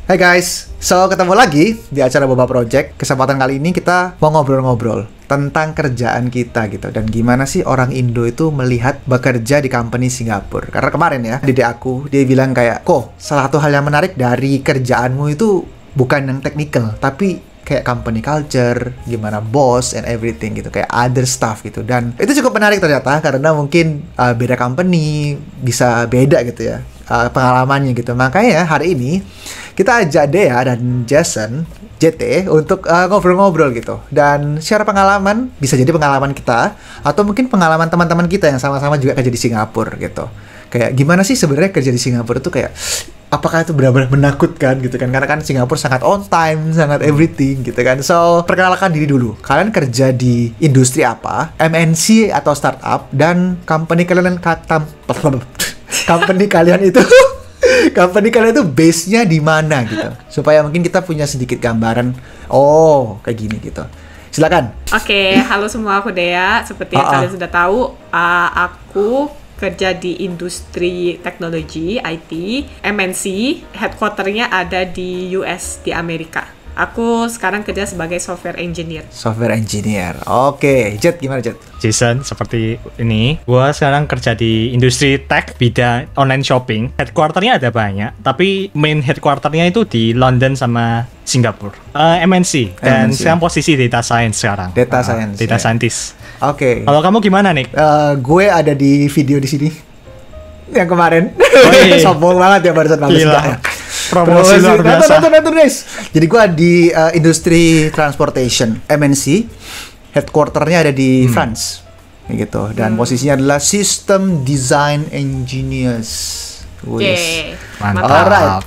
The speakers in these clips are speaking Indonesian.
Hai guys, so ketemu lagi di acara Boba Project. Kesempatan kali ini kita mau ngobrol-ngobrol tentang kerjaan kita gitu. Dan gimana sih orang Indo itu melihat bekerja di company Singapura. Karena kemarin ya, dede aku, dia bilang kayak, kok salah satu hal yang menarik dari kerjaanmu itu bukan yang technical, tapi kayak company culture, gimana boss and everything gitu, kayak other stuff gitu. Dan itu cukup menarik ternyata, karena mungkin beda company, bisa beda gitu ya pengalamannya gitu. Makanya hari ini kita ajak Dea dan Jason JT untuk ngobrol-ngobrol gitu dan share pengalaman. Bisa jadi pengalaman kita atau mungkin pengalaman teman-teman kita yang sama-sama juga kerja di Singapura gitu. Kayak gimana sih sebenarnya kerja di Singapura itu, kayak apakah itu benar-benar menakutkan gitu kan, karena kan Singapura sangat on time, sangat everything gitu kan. So perkenalkan diri dulu, kalian kerja di industri apa, MNC atau startup, dan company kalian company kalian itu company kalian itu base-nya di mana gitu, supaya mungkin kita punya sedikit gambaran. Oh, kayak gini gitu. Silakan. Oke, halo semua, aku Dea. Seperti yang kalian sudah tahu, aku kerja di industri teknologi IT, MNC, headquarter-nya ada di US, di Amerika. Aku sekarang kerja sebagai software engineer. Software engineer. Oke, Jet gimana Jet? Jason, seperti ini. Gua sekarang kerja di industri tech, bidang online shopping. Headquarter-nya ada banyak, tapi main headquarter-nya itu di London sama Singapura. MNC. Dan sekarang posisi data science sekarang. Data science. Data scientist. Oke. Kalau kamu gimana, Nick? Gue ada di video di sini. Yang kemarin. Sombong banget ya barusan bagus. Promosi luar biasa. Nonton guys. Jadi gue di industri transportation MNC, headquarter-nya ada di France, gitu. Dan posisinya adalah System Design Engineers. Mantap. Alright.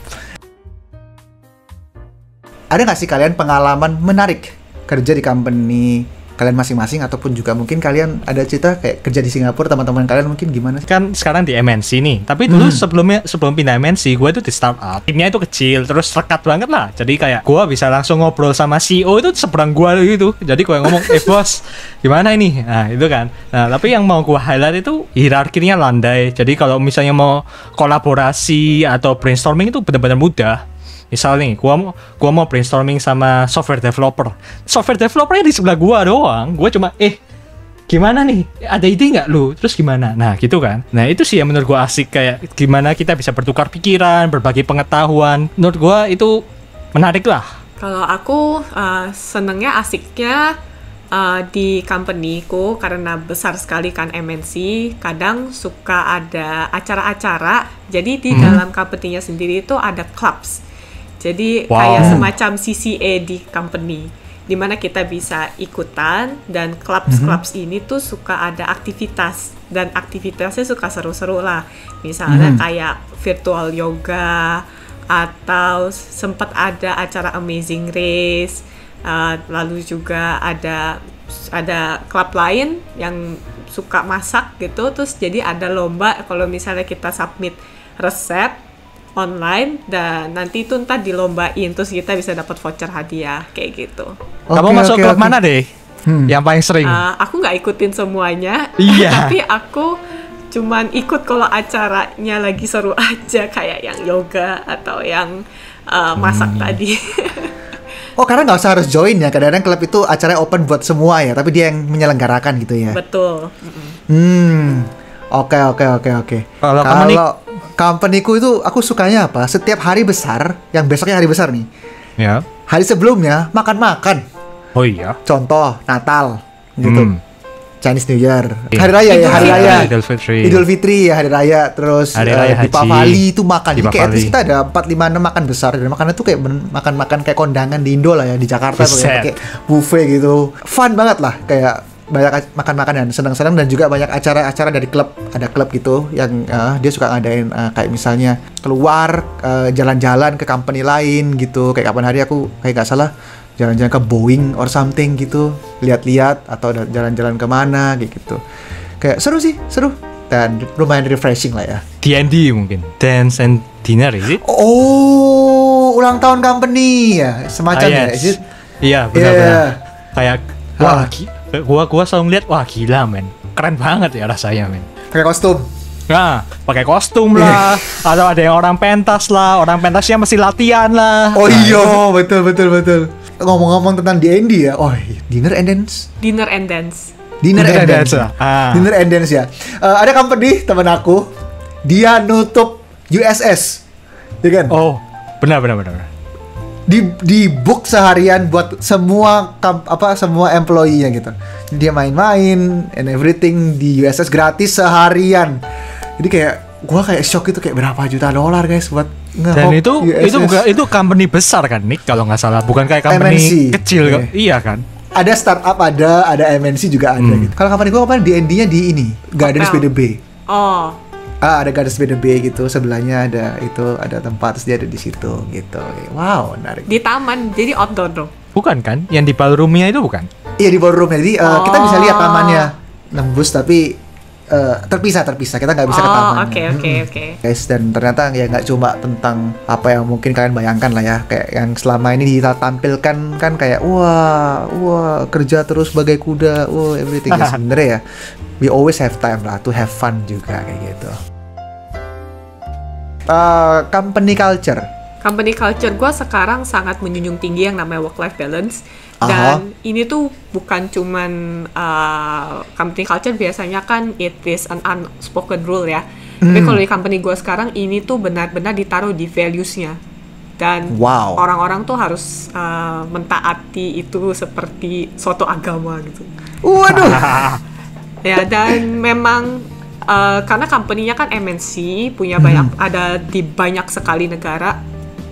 Ada nggak sih kalian pengalaman menarik kerja di company kalian masing-masing, ataupun juga mungkin kalian ada cerita kayak kerja di Singapura, teman-teman kalian mungkin gimana sih? Kan sekarang di MNC nih, tapi dulu sebelum pindah MNC, gue itu di startup. Timnya itu kecil, terus rekat banget lah. Jadi kayak gue bisa langsung ngobrol sama CEO itu seberang gue gitu. Jadi gue ngomong, bos, gimana ini? Nah itu kan. Nah tapi yang mau gue highlight itu hierarkinya landai. Jadi kalau misalnya mau kolaborasi atau brainstorming itu benar-benar mudah. Misal nih, gua mau brainstorming sama software developer. Software developernya di sebelah gua doang. Gua cuma, gimana nih? Ada ide nggak lu? Terus gimana? Nah, gitu kan. Nah, itu sih yang menurut gua asik, kayak gimana kita bisa bertukar pikiran, berbagi pengetahuan. Menurut gua itu menarik lah. Kalau aku senengnya, asiknya di company-ku, karena besar sekali kan MNC, kadang suka ada acara-acara. Jadi di dalam company-nya sendiri itu ada clubs. Jadi kayak semacam CCA di company, di mana kita bisa ikutan, dan clubs ini tuh suka ada aktivitas, dan aktivitasnya suka seru-seru lah. Misalnya kayak virtual yoga, atau sempat ada acara Amazing Race, lalu juga ada klub lain yang suka masak gitu, terus jadi ada lomba kalau misalnya kita submit resep online, dan nanti itu entah dilombain, terus kita bisa dapat voucher hadiah kayak gitu. Kamu masuk klub mana deh? Yang paling sering? Aku nggak ikutin semuanya, iya. tapi aku cuman ikut kalau acaranya lagi seru aja, kayak yang yoga atau yang masak tadi. Oh, karena nggak usah harus join ya. Kadang-kadang klub itu acaranya open buat semua ya, tapi dia yang menyelenggarakan gitu ya. Betul. Oke. Kalau company-ku itu aku sukanya apa? Setiap hari besar, yang besoknya hari besar nih. Ya. Hari sebelumnya makan-makan. Oh iya. Contoh Natal gitu. Chinese New Year. Hari raya ya, hari raya. Idul Fitri ya, hari raya. Terus hari raya di Papali itu makan. Jadi kayak Papali. kita ada 4-5 makan besar, dan makannya tuh kayak makan-makan kayak kondangan di Indo lah ya, di Jakarta tuh ya, kayak buffet gitu. Fun banget lah, kayak banyak makan-makanan, senang-senang, dan juga banyak acara-acara dari klub. Ada klub gitu yang dia suka ngadain kayak misalnya keluar jalan-jalan ke company lain gitu. Kayak kapan hari aku kayak gak salah jalan-jalan ke Boeing or something gitu, lihat-lihat, atau jalan-jalan kemana kayak gitu. Kayak seru sih, seru, dan lumayan refreshing lah ya. D&D mungkin, Dance and Dinner, is it? Oh, ulang tahun company ya, semacamnya, is it? Iya, benar-benar. Kayak gua selalu ngeliat, wah gila men, keren banget ya rasanya men. Pakai kostum. Nah, pakai kostum lah, atau ada yang orang pentas lah, orang pentasnya mesti latihan lah. Oh iya, betul. Ngomong-ngomong tentang D&D ya, dinner and dance. Dinner and dance. Dinner and dance. Dinner and dance ya. Ada company teman aku, dia nutup USS, ya kan? Oh, benar. Di book seharian buat semua semua employee-nya gitu. Dia main-main and everything di USS gratis seharian. Jadi kayak gua kayak shock itu, kayak berapa juta dolar guys buat dan itu company besar kan Nick kalau nggak salah, bukan kayak company MNC. kecil kan? Iya kan? Ada startup, ada MNC juga ada gitu. Kalau company gua kemarin D&D-nya di ini Gardens by the Bay. Oh. Ada Gardens by the Bay gitu, sebelahnya ada tempat, terus dia ada di situ gitu. Wow, menarik. Di taman, jadi outdoor dong. Bukan kan? Yang di ballroom-nya itu bukan? Iya, di ballroom. Jadi kita bisa lihat tamannya nembus, tapi terpisah. Kita nggak bisa ke tamannya. Oke. Guys, dan ternyata ya nggak cuma tentang apa yang mungkin kalian bayangkan lah ya, kayak yang selama ini kita tampilkan kan kayak wah kerja terus bagai kuda, everything ya. Sebenarnya ya, we always have time lah to have fun juga kayak gitu. Company culture gue sekarang sangat menjunjung tinggi yang namanya work-life balance. Dan ini tuh bukan cuman company culture, biasanya kan it is an unspoken rule ya. Tapi kalau di company gue sekarang, ini tuh benar-benar ditaruh di values-nya. Dan orang-orang tuh harus mentaati itu seperti suatu agama gitu. Waduh. Ya, dan memang karena company-nya kan MNC, punya banyak, ada di banyak sekali negara.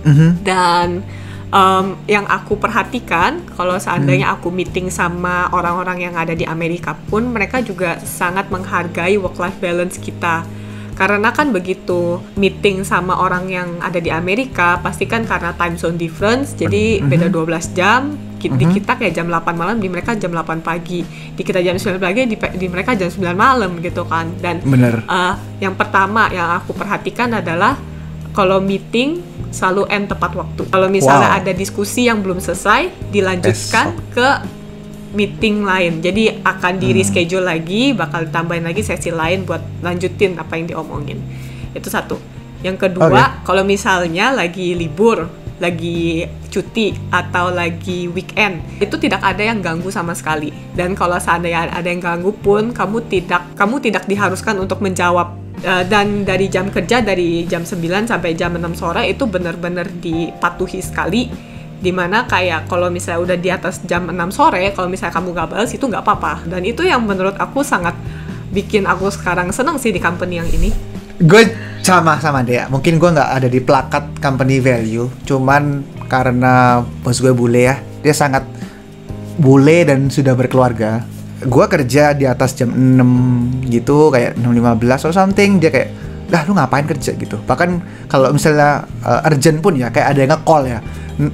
Dan yang aku perhatikan, kalau seandainya aku meeting sama orang-orang yang ada di Amerika pun, mereka juga sangat menghargai work-life balance kita. Karena kan begitu meeting sama orang yang ada di Amerika, pasti kan karena time zone difference, jadi beda 12 jam. Di kita kayak jam 8 malam, di mereka jam 8 pagi. Di kita jam 9 pagi, di mereka jam 9 malam gitu kan. Dan yang pertama yang aku perhatikan adalah kalau meeting selalu end tepat waktu. Kalau misalnya ada diskusi yang belum selesai, dilanjutkan ke meeting lain. Jadi akan di reschedule lagi, bakal tambahin lagi sesi lain buat lanjutin apa yang diomongin. Itu satu. Yang kedua, kalau misalnya lagi libur, lagi cuti atau lagi weekend, itu tidak ada yang ganggu sama sekali. Dan kalau seandainya ada yang ganggu pun, kamu tidak diharuskan untuk menjawab. Dan dari jam kerja, dari jam 9 sampai jam 6 sore itu benar-benar dipatuhi sekali, dimana kayak kalau misalnya udah di atas jam 6 sore, kalau misalnya kamu gak balas itu gak apa-apa. Dan itu yang menurut aku sangat bikin aku sekarang seneng sih di company yang ini. Gue sama deh ya. Mungkin gue gak ada di plakat company value, cuman karena bos gue bule ya, dia sangat bule dan sudah berkeluarga. Gue kerja di atas jam 6 gitu, kayak 6.15 or something, dia kayak, dah lu ngapain kerja gitu. Bahkan kalau misalnya urgent pun ya, kayak ada yang nge-call ya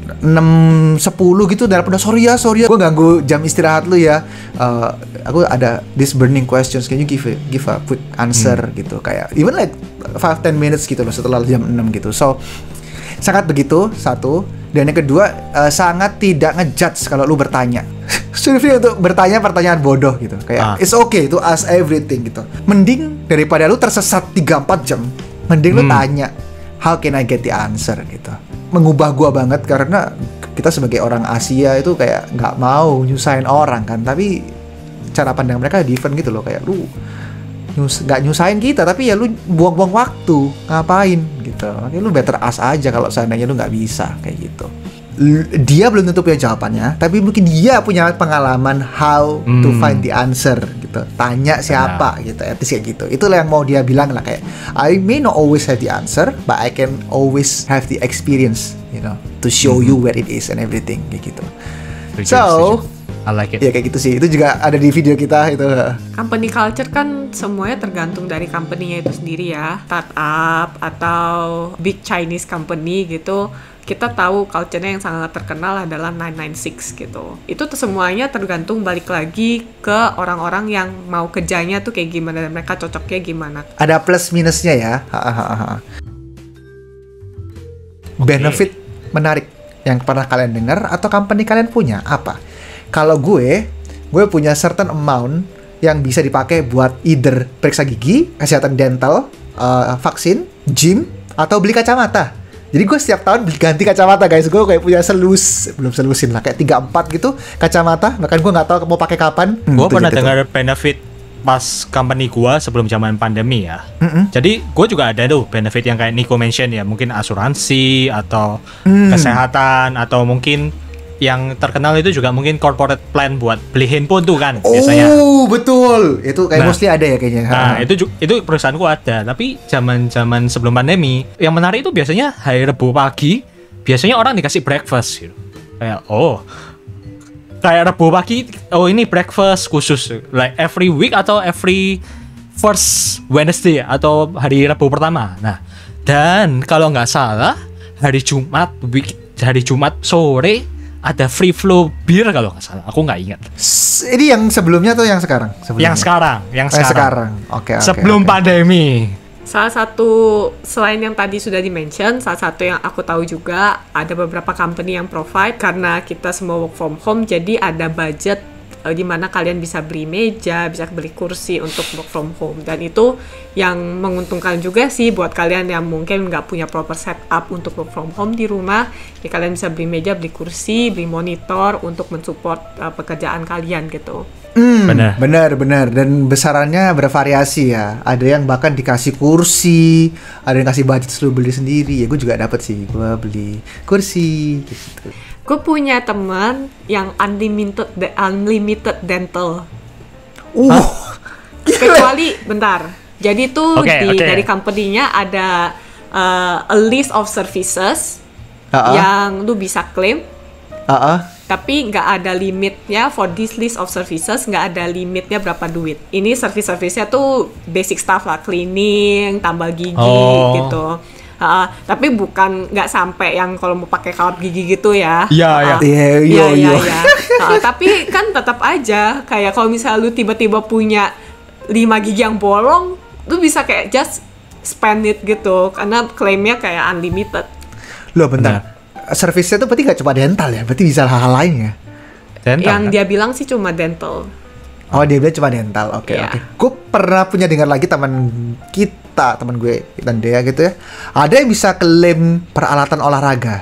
6.10 gitu, dan udah sorry ya gue ganggu jam istirahat lu ya, aku ada this burning questions, can you give a quick answer gitu, kayak even like 5-10 minutes gitu loh setelah jam 6 gitu. So sangat begitu, satu. Dan yang kedua, sangat tidak ngejudge kalau lu bertanya. Sudah untuk bertanya pertanyaan bodoh gitu. Kayak it's okay to ask everything gitu. Mending daripada lu tersesat 3-4 jam, mending lu tanya, how can I get the answer gitu. Mengubah gua banget, karena kita sebagai orang Asia itu kayak nggak mau nyusahin orang kan. Tapi cara pandang mereka different gitu loh. Kayak lu nggak nyusahin kita, tapi ya lu buang-buang waktu ngapain gitu. Makanya lu better ask aja kalau seandainya lu nggak bisa kayak gitu. Dia belum tentu punya jawabannya, tapi mungkin dia punya pengalaman how to find the answer gitu. Tanya siapa gitu, at least kayak gitu. Itulah yang mau dia bilang lah, kayak I may not always have the answer, but I can always have the experience, you know, to show you where it is and everything kayak gitu. So I like it. Ya kayak gitu sih. Itu juga ada di video kita itu. Company culture kan semuanya tergantung dari company-nya itu sendiri ya. Startup atau big Chinese company gitu, kita tahu culture-nya yang sangat terkenal adalah 996 gitu. Itu semuanya tergantung balik lagi ke orang-orang yang mau kerjanya tuh kayak gimana dan mereka cocoknya gimana. Ada plus minusnya ya. Benefit menarik yang pernah kalian dengar atau company kalian punya apa? Kalau gue punya certain amount yang bisa dipakai buat either periksa gigi, kesehatan dental, vaksin, gym, atau beli kacamata. Jadi gue setiap tahun beli ganti kacamata guys. Gue kayak punya belum selusin lah, kayak 3-4 gitu kacamata. Bahkan gue nggak tahu mau pakai kapan. Gue pernah dengar benefit pas company gue sebelum zaman pandemi ya. Jadi gue juga ada tuh benefit yang kayak Nico mention ya, mungkin asuransi atau kesehatan, atau mungkin yang terkenal itu juga mungkin corporate plan buat beli handphone tuh kan biasanya. Oh betul, itu kayak mostly ada ya kayaknya. Nah itu perusahaanku ada, tapi zaman sebelum pandemi yang menarik itu biasanya hari Rabu pagi biasanya orang dikasih breakfast gitu. Kayak Rabu pagi, ini breakfast khusus like every week atau every first Wednesday atau hari Rabu pertama. Nah, dan kalau nggak salah hari Jumat sore ada free flow beer kalau nggak salah, aku nggak ingat. Ini yang sebelumnya atau yang sekarang? Yang sekarang. Oke. Sebelum pandemi. Salah satu, selain yang tadi sudah di-mention, salah satu yang aku tahu juga, ada beberapa company yang provide, karena kita semua work from home, jadi ada budget di mana kalian bisa beli meja, bisa beli kursi untuk work from home. Dan itu yang menguntungkan juga sih buat kalian yang mungkin nggak punya proper setup untuk work from home di rumah. Ya kalian bisa beli meja, beli kursi, beli monitor untuk mensupport pekerjaan kalian gitu. Benar. Dan besarannya bervariasi ya. Ada yang bahkan dikasih kursi, ada yang kasih budget lu beli sendiri. Ya gue juga dapat sih, gue beli kursi gitu. Gue punya teman yang unlimited dental. Kecuali bentar. Jadi tuh dari company-nya ada a list of services yang lu bisa claim. Tapi nggak ada limitnya for this list of services, nggak ada limitnya berapa duit. Ini service-servicenya tuh basic stuff lah, cleaning, tambal gigi gitu. Tapi bukan nggak sampai yang kalau mau pakai kawat gigi gitu ya. Iya. Tapi kan tetap aja kayak kalau misalnya lu tiba-tiba punya 5 gigi yang bolong, lu bisa kayak just spend it gitu karena klaimnya kayak unlimited. Loh bentar. Servisnya tuh berarti nggak cuma dental ya? Berarti bisa hal-hal lain ya? Dental, yang kan? Dia bilang sih cuma dental. Oh dia bilang cuma dental, oke. Gue pernah punya dengar lagi teman gue dan dia gitu ya. Ada yang bisa klaim peralatan olahraga,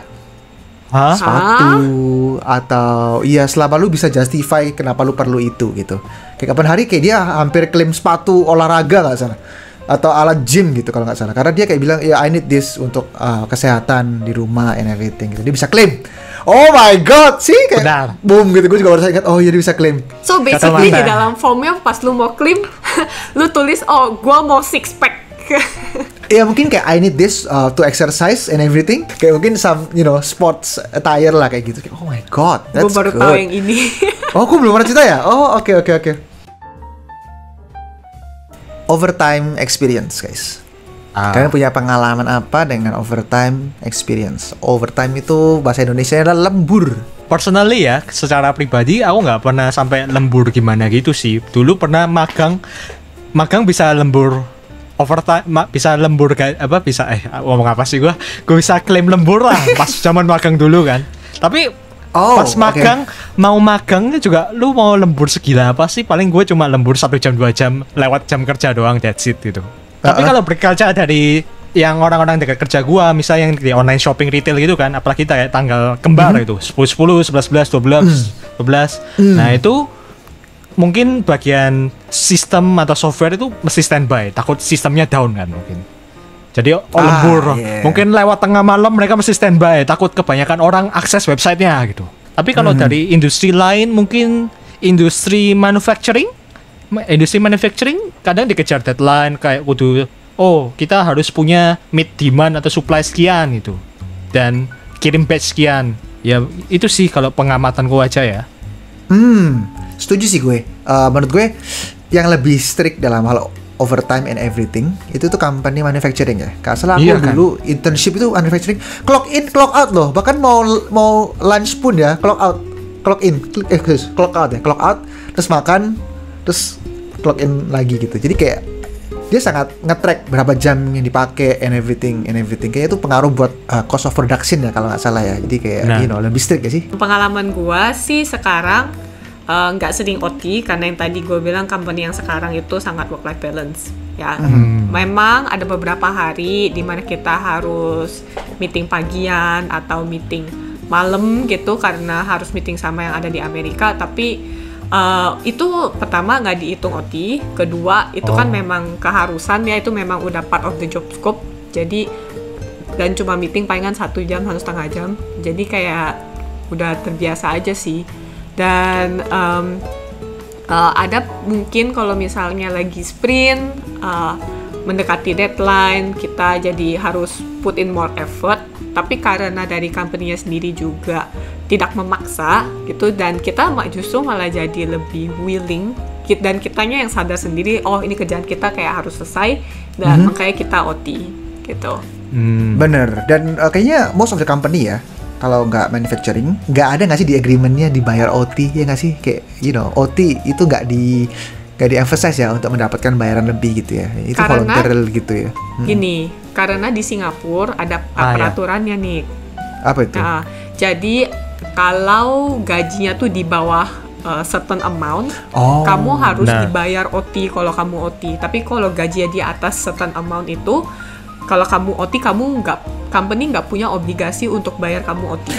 sepatu atau selama lu bisa justify kenapa lu perlu itu gitu. Kayak kapan hari kayak dia hampir klaim sepatu olahraga nggak salah, atau alat gym gitu kalau nggak salah. Karena dia kayak bilang I need this untuk kesehatan di rumah and everything gitu. Dia bisa klaim. Oh my god, sih kayak boom gitu. Gue juga baru ingat, oh iya dia bisa klaim. So basically di dalam formnya pas lu mau klaim, lu tulis gue mau 6 pack. Ya mungkin kayak I need this to exercise and everything. Kayak mungkin some sports attire lah kayak gitu. Oh my god, that's good. Gue baru tahu yang ini. Oh, gue belum pernah cerita ya. Oh oke. Overtime experience guys. Kalian punya pengalaman apa dengan overtime experience? Overtime itu bahasa Indonesia adalah lembur. Personally ya, secara pribadi aku nggak pernah sampai lembur gimana gitu sih. Dulu pernah magang bisa lembur overtime, bisa lembur bisa ngomong apa sih gue bisa klaim lembur lah pas zaman magang dulu kan. Tapi pas magang mau magang juga lu mau lembur segila apa sih? Paling gue cuma lembur 1 jam 2 jam lewat jam kerja doang, that's it gitu. Tapi kalau berkaca dari yang orang-orang dekat kerja gua, misalnya yang di online shopping retail gitu kan, apalagi kayak tanggal kembar itu 10, 11, 12. Nah itu mungkin bagian sistem atau software itu mesti standby, takut sistemnya down kan mungkin. Jadi lembur, mungkin lewat tengah malam mereka mesti standby, takut kebanyakan orang akses websitenya gitu. Tapi kalau dari industri lain, mungkin industri manufacturing kadang dikejar deadline kayak kudu kita harus punya meet demand atau supply sekian gitu dan kirim batch sekian. Ya itu sih kalau pengamatan gue aja ya. Setuju sih gue. Menurut gue yang lebih strict dalam hal overtime and everything itu tuh company manufacturing ya. Karena aku dulu internship itu manufacturing, clock in clock out loh. Bahkan mau lunch pun ya clock out, clock in, clock out, terus makan, terus clock in lagi gitu. Jadi kayak dia sangat nge-track berapa jam yang dipakai and everything. Kayaknya itu pengaruh buat cost of production ya kalau nggak salah ya. Jadi kayak lebih strict ya sih. Pengalaman gua sih sekarang nggak sering OT karena yang tadi gue bilang company yang sekarang itu sangat work life balance ya. Memang ada beberapa hari di mana kita harus meeting pagian atau meeting malam gitu karena harus meeting sama yang ada di Amerika, tapi itu pertama nggak dihitung OT, kedua itu kan memang keharusan ya, itu memang udah part of the job scope, jadi dan cuma meeting palingan 1 jam, 1,5 jam, jadi kayak udah terbiasa aja sih. Dan ada mungkin kalau misalnya lagi sprint, mendekati deadline, kita jadi harus put in more effort, tapi karena dari company-nya sendiri juga tidak memaksa gitu, dan kita justru malah jadi lebih willing, dan kitanya yang sadar sendiri, oh ini kerjaan kita kayak harus selesai, dan makanya kita OT gitu. Bener, dan kayaknya most of the company ya, kalau nggak manufacturing, nggak ada nggak sih di agreement-nya dibayar OT, ya nggak sih? Kayak, OT itu nggak di emphasize ya untuk mendapatkan bayaran lebih gitu ya. Itu volunteer gitu ya. Gini, karena di Singapura ada peraturannya nih. Apa itu? Nah, jadi kalau gajinya tuh di bawah certain amount, kamu harus dibayar OT kalau kamu OT. Tapi kalau gajinya di atas certain amount itu, kalau kamu OT, company nggak punya obligasi untuk bayar kamu OT.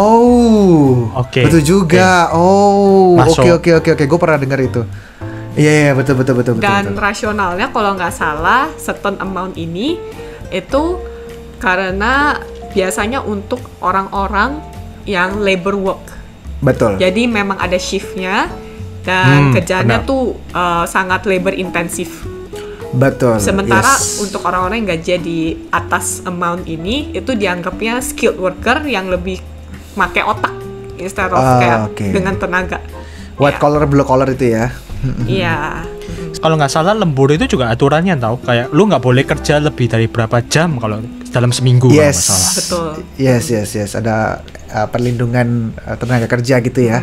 Oke. Betul juga. Oke. Gue pernah dengar itu. Iya, betul. Dan rasionalnya kalau nggak salah, certain amount ini itu karena biasanya untuk orang-orang yang labor work. Betul. Jadi memang ada shiftnya dan kerjanya tuh sangat labor intensif. Betul. Sementara untuk orang-orang yang gajinya di atas amount ini, itu dianggapnya skilled worker yang lebih pakai otak instead of kayak dengan tenaga. White collar, blue collar itu ya. Iya. Kalau nggak salah lembur itu juga aturannya tahu, kayak lu nggak boleh kerja lebih dari berapa jam kalau dalam seminggu kalau nggak salah. Betul. Yes. Ada perlindungan tenaga kerja gitu ya.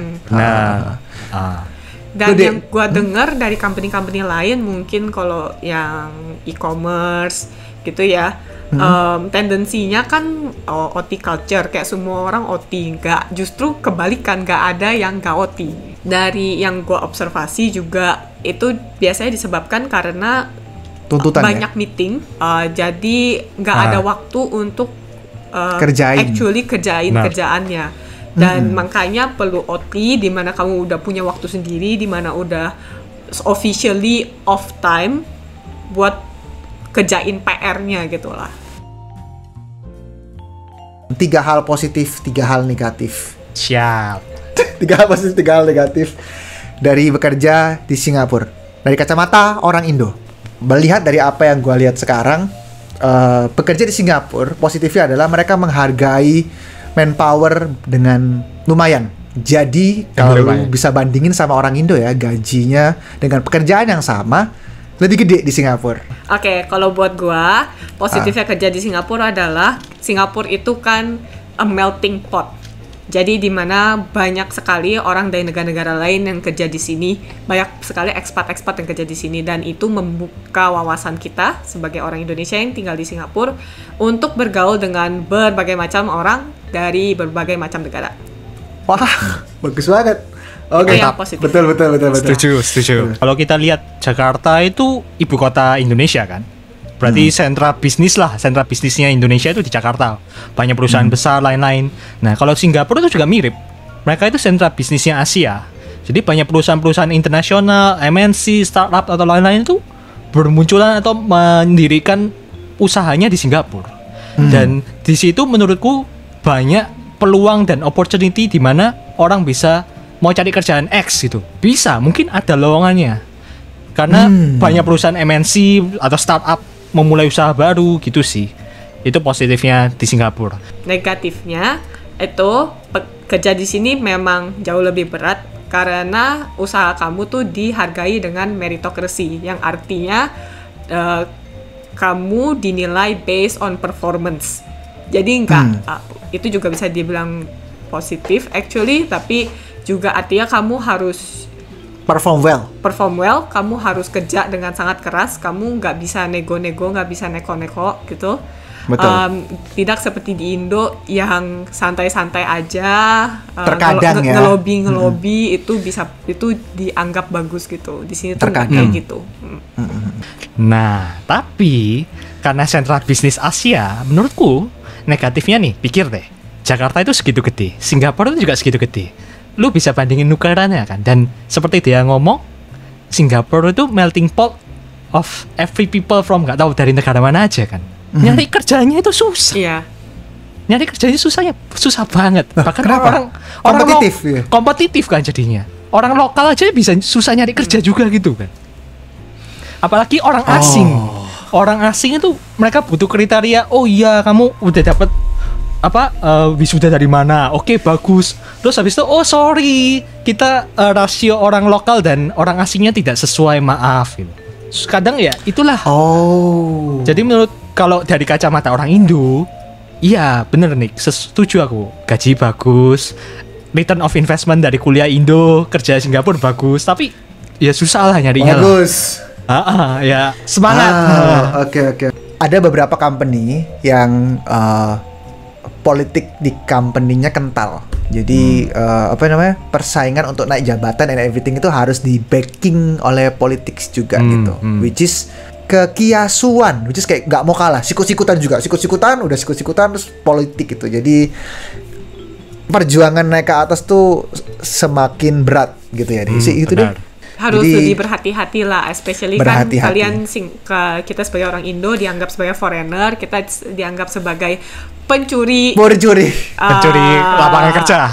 Dan yang gue dengar dari company-company lain, mungkin kalau yang e-commerce gitu ya, tendensinya kan OT culture, kayak semua orang OT, justru kebalikan, nggak ada yang nggak OT. Dari yang gue observasi juga, itu biasanya disebabkan karena tuntutan banyak meeting, jadi nggak ada waktu untuk kerjain kerjaannya. Dan makanya perlu OT, di mana kamu udah punya waktu sendiri, di mana udah officially off time buat kerjain PR-nya gitu lah. 3 hal positif, 3 hal negatif. Siap. 3 hal positif, 3 hal negatif dari bekerja di Singapura. Dari kacamata orang Indo. Melihat dari apa yang gue lihat sekarang, bekerja di Singapura, positifnya adalah mereka menghargai manpower dengan lumayan. Jadi kalau bisa bandingin sama orang Indo ya, gajinya dengan pekerjaan yang sama lebih gede di Singapura. Oke, kalau buat gua, positifnya kerja di Singapura adalah Singapura itu kan a melting pot. Jadi di mana banyak sekali orang dari negara-negara lain yang kerja di sini, banyak sekali ekspat-ekspat yang kerja di sini, dan itu membuka wawasan kita sebagai orang Indonesia yang tinggal di Singapura untuk bergaul dengan berbagai macam orang dari berbagai macam negara. Wah, bagus banget. Oke, betul. Setuju. Kalau kita lihat Jakarta itu ibu kota Indonesia kan, berarti sentra bisnisnya Indonesia itu di Jakarta. Banyak perusahaan besar lain-lain. Nah, kalau Singapura itu juga mirip. Mereka itu sentra bisnisnya Asia. Jadi banyak perusahaan-perusahaan internasional, MNC, startup atau lain-lain itu bermunculan atau mendirikan usahanya di Singapura. Dan di situ menurutku banyak peluang dan opportunity di mana orang bisa mau cari kerjaan X gitu. Bisa, mungkin ada lowongannya. Karena banyak perusahaan MNC atau startup memulai usaha baru gitu sih. Itu positifnya di Singapura. Negatifnya itu kerja di sini memang jauh lebih berat karena usaha kamu tuh dihargai dengan meritocracy, yang artinya kamu dinilai based on performance. Jadi itu juga bisa dibilang positif actually, tapi juga artinya kamu harus perform well, kamu harus kerja dengan sangat keras, kamu nggak bisa nego-nego, nggak bisa neko-neko gitu. Betul. Tidak seperti di Indo yang santai-santai aja, Terkadang ya. ngelobi itu dianggap bagus gitu. Di sini tuh nggak kayak gitu. Nah, tapi karena sentral bisnis Asia, menurutku negatifnya nih, pikir deh. Jakarta itu segitu gede, Singapura itu juga segitu gede. Lu bisa bandingin nukerannya kan. Dan seperti dia ngomong, Singapura itu melting pot of every people from nggak tahu dari negara mana aja kan. Nyari kerjanya itu susah. Iya. Nyari kerjanya susah banget. Bahkan kenapa? orang Kompetitif, ya? kompetitif kan jadinya. Orang lokal aja bisa susah nyari kerja juga gitu kan. Apalagi orang asing. Orang asing itu mereka butuh kriteria. Oh iya, kamu udah dapet wisuda dari mana? Oke, bagus. Terus habis itu, oh sorry, kita rasio orang lokal dan orang asingnya tidak sesuai, maaf gitu. Kadang ya itulah. Jadi menurut kalau dari kacamata orang Indo, iya bener nih, setuju aku. Gaji bagus, return of investment dari kuliah Indo, kerja Singapura bagus, tapi ya susah lah nyarinya. Bagus. Ya semangat. Oke. Ada beberapa company yang politik di company-nya kental. Jadi persaingan untuk naik jabatan and everything itu harus di backing oleh politics juga gitu. Which is kekiasuan, which is kayak nggak mau kalah, sikut-sikutan terus politik gitu. Jadi perjuangan naik ke atas tuh semakin berat gitu ya. Itu deh. Harus lebih berhati-hati lah, especially kan kalian kita sebagai orang Indo dianggap sebagai foreigner, kita dianggap sebagai pencuri lapangan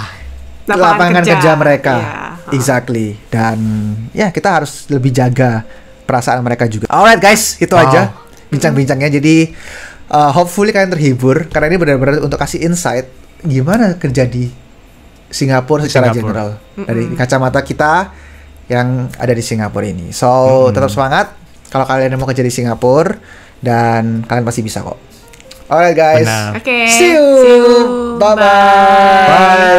kerja mereka. Exactly. Dan ya kita harus lebih jaga perasaan mereka juga. Alright guys, itu aja bincang-bincangnya. Jadi hopefully kalian terhibur karena ini benar-benar untuk kasih insight gimana kerja di Singapura secara general dari kacamata kita yang ada di Singapura ini. So tetap semangat kalau kalian mau kerja di Singapura dan kalian pasti bisa kok. Alright guys. Okay. See you. Bye.